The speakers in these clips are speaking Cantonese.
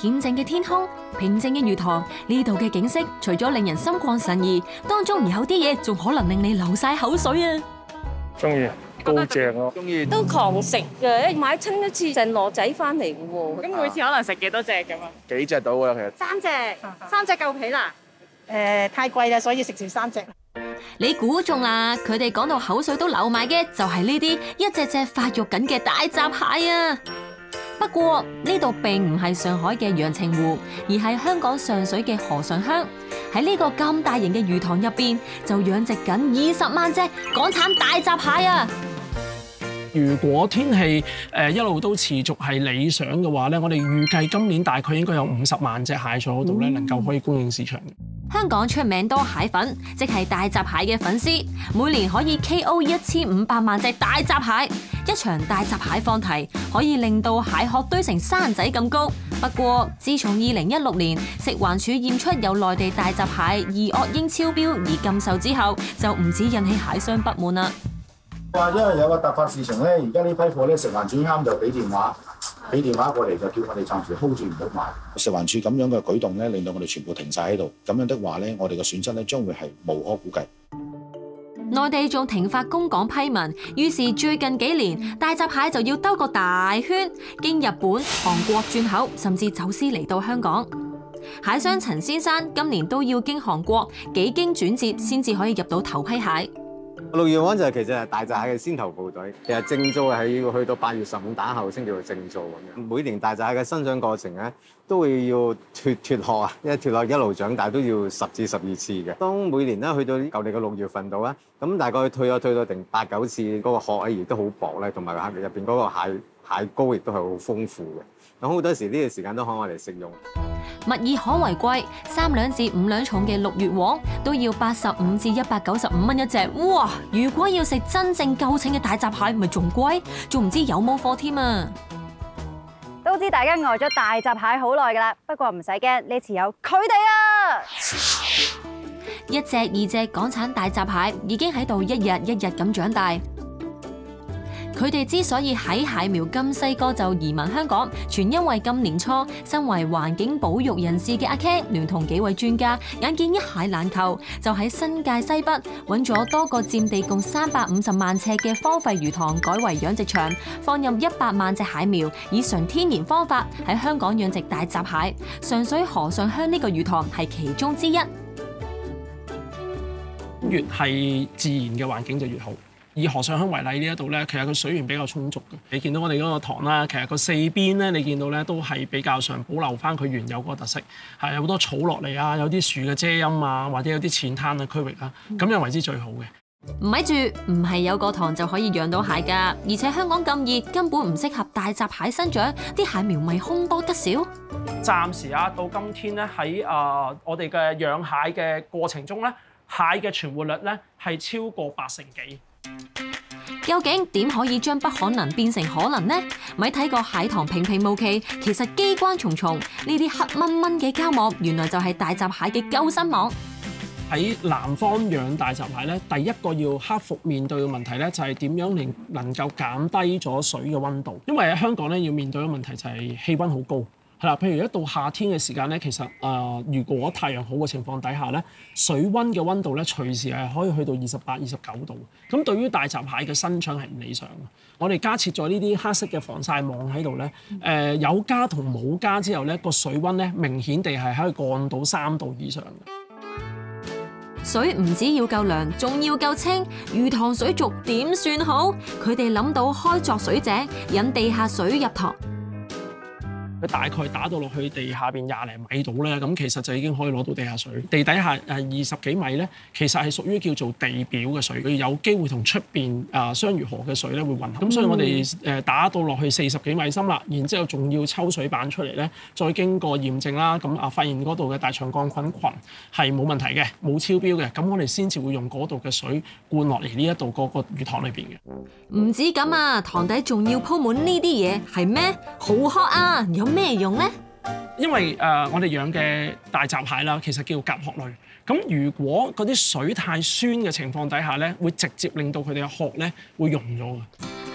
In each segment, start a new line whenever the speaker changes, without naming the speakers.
恬靜嘅天空、平靜嘅魚塘，呢度嘅景色除咗令人心曠神怡，當中有啲嘢仲可能令你流晒口水啊！
中意，高正咯，
中意
都狂食嘅，一買親一次成籮仔翻嚟嘅喎。
咁每次可能食幾多隻咁啊？
幾隻到啊？其實
三隻夠皮啦。太貴啦，所以食少3隻。
你估中啦！佢哋講到口水都流埋嘅，就係呢啲一隻隻發育緊嘅大閘蟹啊！不過呢度並唔係上海嘅陽澄湖，而係香港上水嘅河上鄉。喺呢個咁大型嘅魚塘入邊，就養殖緊20萬隻港產大閘蟹啊！
如果天氣一路都持續係理想嘅話咧，我哋預計今年大概應該有50萬隻蟹在嗰度咧，能夠可以供應市場。
香港出名多蟹粉，即係大閘蟹嘅粉絲，每年可以 KO 1500萬隻大閘蟹。一場大閘蟹放題可以令到蟹殼堆成山仔咁高。不過，自從2016年食環署驗出有內地大閘蟹二噁英超標而禁售之後，就唔止引起蟹商不滿啦。
話因為有個突發事情咧，而家呢批貨咧食環署啱就俾電話過嚟，就叫我哋暫時 hold 住唔好賣。食環署咁樣嘅舉動咧，令到我哋全部停晒喺度。咁樣的話咧，我哋嘅損失咧將會係無可估計。
內地仲停發供港批文，於是最近幾年大閘蟹就要兜個大圈，經日本、韓國轉口，甚至走私嚟到香港。蟹商陳先生今年都要經韓國幾經轉接，先至可以入到頭批蟹。
陸源灣就其實係大閘蟹嘅先頭部隊，其實正做係要去到8月15打後先叫做正做咁樣。每年大閘蟹嘅生長過程咧，都會要脫殼啊，因為脫殼一路長大都要10至12次嘅。當每年咧去到舊年嘅6月份度咧，咁大概退到定8、9次，嗰個殼亦都好薄咧，同埋入邊嗰個蟹膏亦都係好豐富嘅。咁好多時呢個時間都可我哋食用。
物以罕為貴，3兩至5兩重嘅綠月黃都要85至195蚊一隻。哇！如果要食真正夠稱嘅大閘蟹，咪仲貴，仲唔知有冇貨添啊！
都知大家呆咗大閘蟹好耐㗎啦，不過唔使驚，呢次有佢哋啊！
一隻2隻港產大閘蟹已經喺度一日一日咁長大。佢哋之所以喺蟹苗咁細個就移民香港，全因為今年初，身為環境保育人士嘅阿 Ken 聯同幾位專家，眼見一蟹難求，就喺新界西北揾咗多個佔地共350萬尺嘅荒廢魚塘改為養殖場，放入100萬隻蟹苗，以純天然方法喺香港養殖大閘蟹。上水河上鄉呢個魚塘係其中之一。
越係自然嘅環境就越好。以河上鄉為例，呢一度咧，其實個水源比較充足嘅。你見到我哋嗰個塘啦，其實個四邊咧，你見到咧都係比較上保留翻佢原有嗰個特色，係有好多草落嚟啊，有啲樹嘅遮陰啊，或者有啲淺灘嘅區域啊，咁樣為之最好嘅。
唔咪住，唔係有個塘就可以養到蟹㗎，而且香港咁熱，根本唔適合大閘蟹生長，啲蟹苗咪凶多吉少。
暫時啊，到今天咧喺我哋嘅養蟹嘅過程中咧，蟹嘅存活率咧係超過80%幾。
究竟點可以將不可能變成可能呢？咪睇個蟹塘平平無奇，其實機關重重。呢啲黑蚊蚊嘅膠膜，原來就係大閘蟹嘅救生網。
喺南方養大閘蟹咧，第一個要克服面對嘅問題咧，就係點樣能夠減低咗水嘅溫度。因為喺香港咧，要面對嘅問題就係氣溫好高。係啦，譬如一到夏天嘅時間咧，其實如果太陽好嘅情況底下咧，水溫嘅溫度咧隨時係可以去到28、29度。咁對於大閘蟹嘅生長係唔理想嘅。我哋加設咗呢啲黑色嘅防曬網喺度咧，有加同冇加之後咧，個水溫咧明顯地係可以降到3度以上嘅。
水唔止要夠涼，仲要夠清。魚塘水族點算好？佢哋諗到開鑿水井，引地下水入塘。
佢大概打到落去地下邊20零米度咧，咁其實就已經可以攞到地下水。地底下20幾米咧，其實係屬於叫做地表嘅水，佢有機會同出邊雙魚河嘅水咧會混合。咁所以我哋打到落去40幾米深啦，然之後仲要抽水板出嚟咧，再經過驗證啦，咁發現嗰度嘅大腸桿菌群係冇問題嘅，冇超標嘅，咁我哋先至會用嗰度嘅水灌落嚟呢一度嗰個魚塘裏邊嘅。
唔止咁啊，塘底仲要鋪滿呢啲嘢，係咩？蠔殼啊，有咩用呢？
因為我哋養嘅大閘蟹啦，其實叫甲殼類。咁如果嗰啲水太酸嘅情況底下咧，會直接令到佢哋嘅殼咧會溶咗嘅。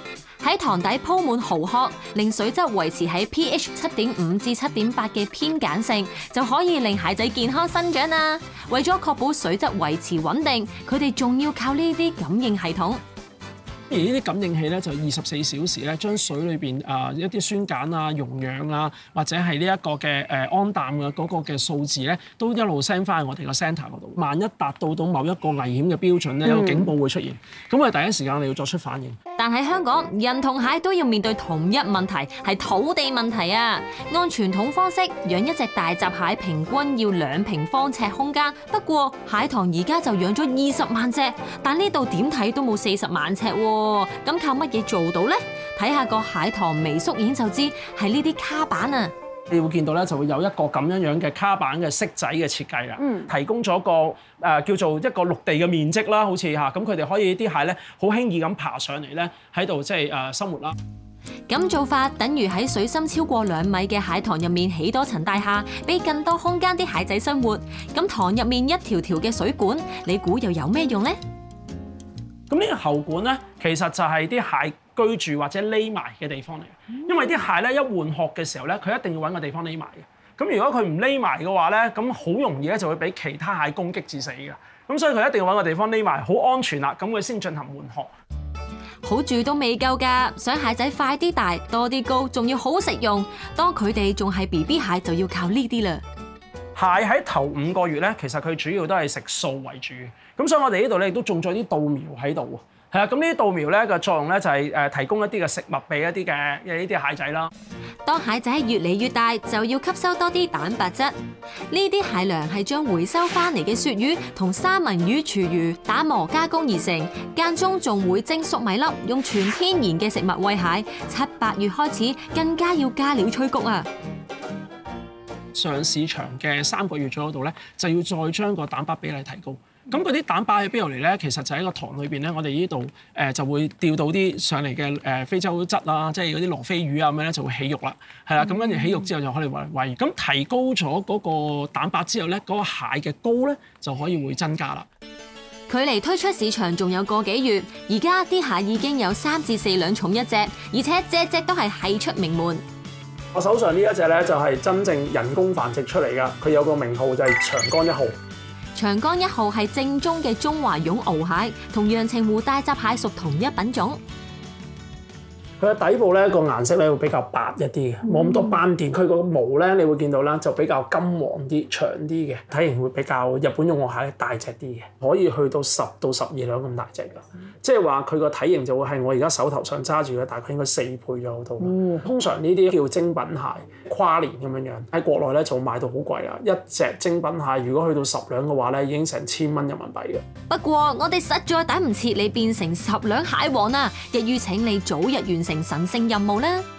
喺塘底鋪滿蠔殼，令水質維持喺 pH 7.5至7.8嘅偏鹼性，就可以令蟹仔健康生長啊！為咗確保水質維持穩定，佢哋仲要靠呢啲感應系統。
而呢啲感應器咧就24小時咧將水裏邊一啲酸鹼啊、溶氧啊，或者係呢一個嘅氨氮嘅嗰個嘅數字咧，都一路 send 翻去我哋個 centre 嗰度。萬一達到某一個危險嘅標準咧，有個警報會出現，咁我哋第一時間我哋要作出反應。
但喺香港，人同蟹都要面對同一問題，係土地問題啊！按傳統方式養一隻大閘蟹，平均要2平方尺空間。不過蟹塘而家就養咗20萬隻，但呢度點睇都冇40萬尺喎。咁靠乜嘢做到呢？睇下個蟹塘微縮影就知，係呢啲卡板啊！
你會見到咧，就會有一個咁樣嘅卡板嘅色仔嘅設計啦，提供咗個叫做一個陸地嘅面積啦，好似嚇咁，佢哋可以啲蟹咧好輕易咁爬上嚟咧，喺度即係生活啦。
咁做法等於喺水深超過2米嘅蟹塘入面起多層大廈，俾更多空間啲蟹仔生活。咁塘入面一條條嘅水管，你估又有咩用呢？
咁呢個喉管咧，其實就係啲蟹居住或者匿埋嘅地方嚟嘅。因為啲蟹咧一換殼嘅時候咧，佢一定要揾個地方匿埋嘅。咁如果佢唔匿埋嘅話咧，咁好容易咧就會俾其他蟹攻擊致死嘅。咁所以佢一定要揾個地方匿埋，好安全啦，咁佢先進行換殼。
好住都未夠㗎，想蟹仔快啲大、多啲高，仲要好食用。當佢哋仲係 BB 蟹，就要靠呢啲啦。
蟹喺頭5個月咧，其實佢主要都係食素為主嘅。咁所以我哋呢度咧亦都種咗啲稻苗喺度喎。係啊，咁呢啲稻苗咧嘅作用咧就係提供一啲嘅食物俾一啲嘅呢啲蟹仔啦。
當蟹仔越嚟越大，就要吸收多啲蛋白質。呢啲蟹糧係將回收翻嚟嘅鱈魚同三文魚廚餘打磨加工而成，間中仲會蒸粟米粒，用全天然嘅食物餵蟹。7、8月開始更加要加料催谷啊！
上市場嘅3個月左右度咧，就要再將個蛋白比例提高。咁嗰啲蛋白喺邊度嚟咧？其實就喺個塘裏邊咧，我哋呢度就會釣到啲上嚟嘅非洲鯽啦，即係嗰啲羅非魚啊咁樣咧，就會起肉啦。係啦，咁跟住起肉之後就可以餵。咁提高咗嗰個蛋白之後咧，嗰個蟹嘅膏咧就可以會增加啦。
距離推出市場仲有個幾月，而家啲蟹已經有3至4兩重一隻，而且隻隻都係係出名門。
我手上呢一隻咧就係真正人工繁殖出嚟㗎，佢有個名號就係長江1號。
長江1號係正宗嘅中華湧螯蟹，同陽澄湖大閘蟹屬同一品種。
佢嘅底部咧個顏色咧會比較白一啲嘅，冇咁多斑點。佢個毛咧你會見到啦，就比較金黃啲、長啲嘅，體型會比較日本湧螯蟹大隻啲嘅，可以去到10到12兩咁大隻㗎。即係話佢個體型就會係我而家手頭上揸住嘅大概應該4倍咗好多。通常呢啲叫精品蟹，跨年咁樣喺國內咧就賣到好貴啦。一隻精品蟹如果去到10兩嘅話咧，已經成1000蚊人民幣嘅。
不過我哋實在等唔切你變成10兩蟹王啊！一於請你早日完成神聖任務啦！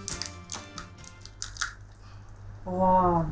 哇，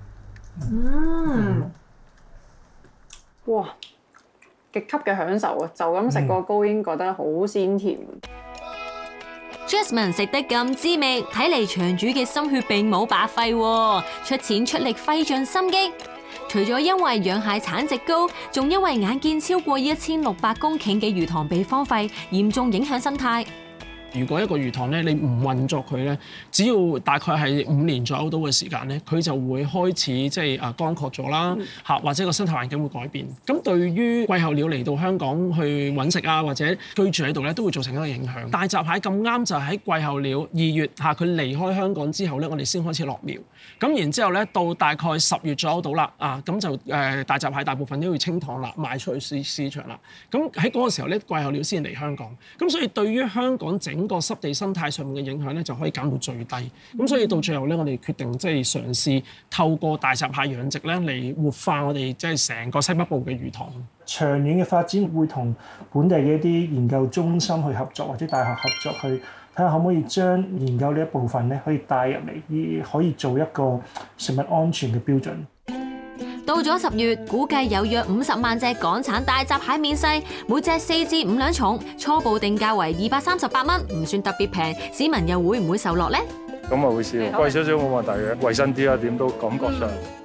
哇，極級嘅享受啊！就咁食個膏已經覺得好鮮甜。
Jasmine 食得咁滋味，睇嚟場主嘅心血並冇白費喎，出錢出力費盡心機。除咗因為養蟹產值高，仲因為眼見超過1600公頃嘅魚塘被荒廢，嚴重影響生態。
如果一個魚塘咧，你唔運作佢咧，只要大概係5年左右到嘅時間咧，佢就會開始即係乾涸咗啦，嚇或者個生態環境會改變。咁對於季候鳥嚟到香港去揾食啊，或者居住喺度咧，都會造成一個影響。大閘蟹咁啱就喺季候鳥2月嚇佢離開香港之後咧，我哋先開始落苗。咁然之後咧，到大概10月左右到啦，咁就大閘蟹大部分都要清塘啦，賣出去市場啦。咁喺嗰個時候咧，季候鳥先嚟香港。咁所以對於香港整個濕地生態上面嘅影響咧，就可以減到最低。咁所以到最後咧，我哋決定即係嘗試透過大閘蟹養殖咧，嚟活化我哋即係成個西北部嘅魚塘。
長遠嘅發展會同本地嘅一啲研究中心去合作，或者大學合作去睇下可唔可以將研究呢一部分咧可以帶入嚟，而可以做一個食物安全嘅標準。
到咗10月，估計有約50萬隻港產大閘蟹面世，每隻4至5兩重，初步定價為238蚊，唔算特別平。市民又會唔會受落呢？
咁啊會試，貴少少冇問題嘅，衞生啲啊，點都感覺上。